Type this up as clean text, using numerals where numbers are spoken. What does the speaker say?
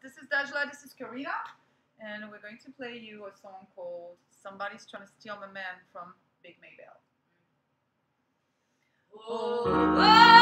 This is Dajla, this is Carina, and we're going to play you a song called Somebody's Trying to Steal My Man from Big Maybelle. Oh.